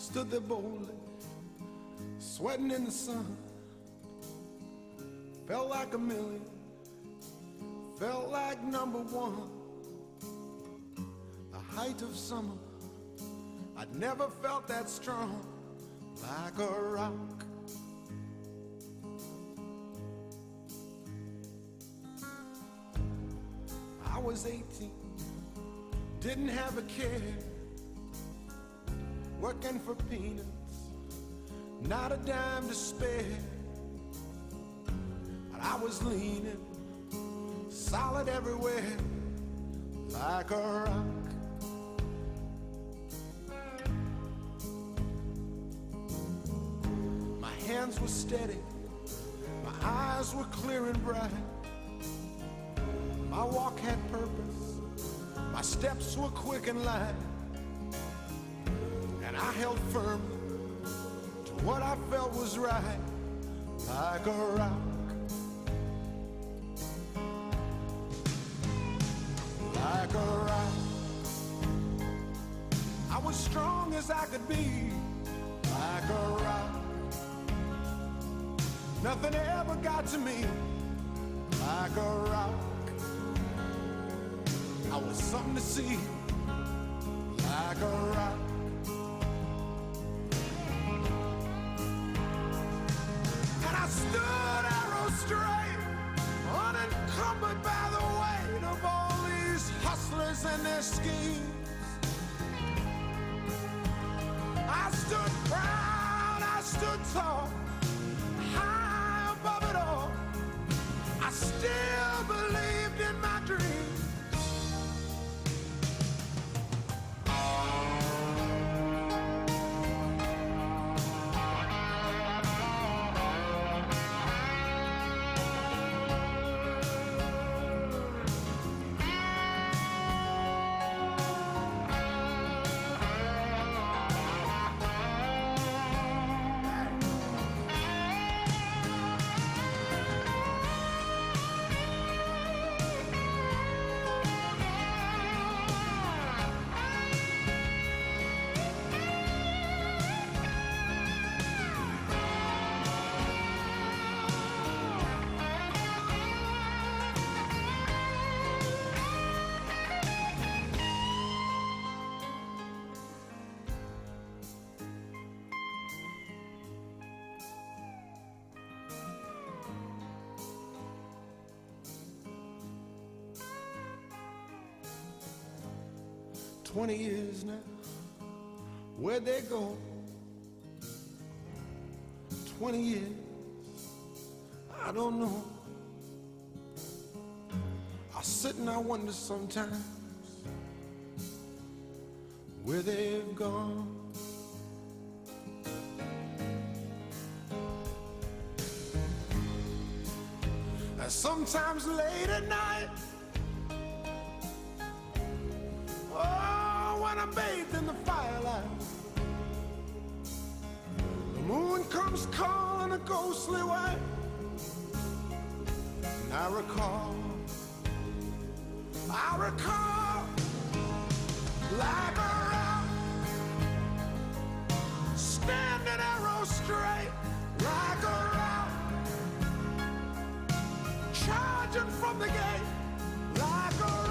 stood there boldly, sweating in the sun. Felt like a million, felt like number one. The height of summer, I'd never felt that strong, like a rock. I was 18, didn't have a care, working for peanuts, not a dime to spare. But I was leaning, solid everywhere, like a rock. My hands were steady, my eyes were clear and bright. My walk had purpose, my steps were quick and light, and I held firmly to what I felt was right, like a rock, like a rock. I was strong as I could be, like a rock. Nothing ever got to me, like a rock. I was something to see, like a rock. And I stood arrow straight, unencumbered by the weight of all these hustlers and their schemes. I stood proud, I stood tall, high above it all. I still believed in my dreams. 20 years now, where'd they go? 20 years, I don't know. I sit and I wonder sometimes where they've gone. And sometimes late at night, oh, when I'm bathed in the firelight, the moon comes calling a ghostly white, and I recall like a rock, standing arrow straight, like a rock, charging from the gate, like a